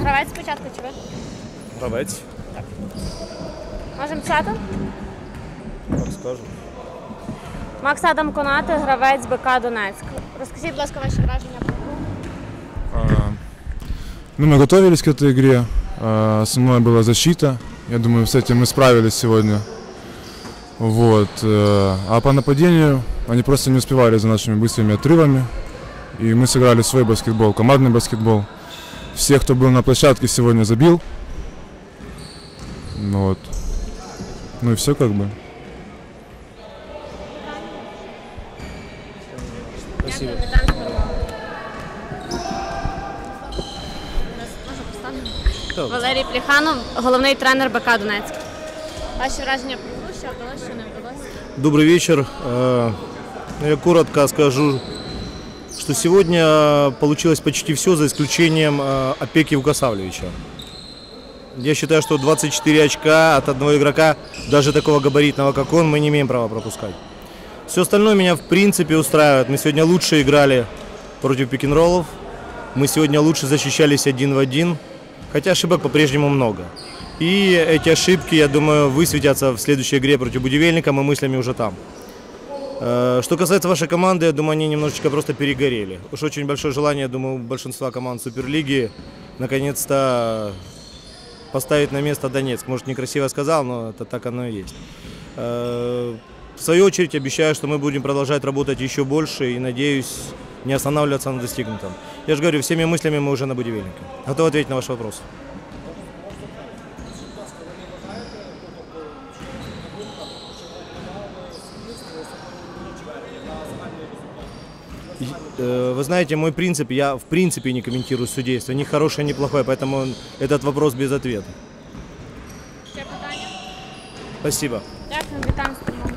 гравець спочатку чи ви? Гравець. Так. Можемо писати? Так скажу. Макс Адам Конате, гравець БК Донецьк. Розкажіть, будь ласка, ваші враження про гру. Мы готовились к этой игре. Основное была защита. Я думаю, с этим мы справились сегодня. Вот. А по нападению они просто не успевали за нашими быстрыми отрывами. И мы сыграли свой баскетбол, командный баскетбол. Все, кто был на площадке, сегодня забил. Вот. Ну и все как бы. Спасибо. Валерій Плеханов, головний тренер БК Донецьк. Ваші враження про гру, що вдалося, що не вдалося? Добрый вечер. Я коротко скажу, что сегодня получилось почти все, за исключением Опеки Вукасавлевича. Я считаю, что 24 очка от одного игрока, даже такого габаритного, как он, мы не имеем права пропускать. Все остальное меня в принципе устраивает. Мы сегодня лучше играли против пик-н-роллов. Мы сегодня лучше защищались 1 в 1. Хотя ошибок по-прежнему много. И эти ошибки, я думаю, высветятся в следующей игре против Будивельника, мы мыслями уже там. Что касается вашей команды, я думаю, они немножечко просто перегорели. Уж очень большое желание, я думаю, у большинства команд Суперлиги наконец-то поставить на место Донецк. Может, некрасиво сказал, но это так оно и есть. В свою очередь обещаю, что мы будем продолжать работать еще больше и, надеюсь, не останавливаться на достигнутом. Я же говорю, всеми мыслями мы уже на Будивельнике. Готов ответить на ваш вопрос. Вы знаете, мой принцип, я в принципе не комментирую судейство, ни хорошее, ни плохое, поэтому этот вопрос без ответа. Ще питання? Спасибо. Дякую, вітаємо з перемогою.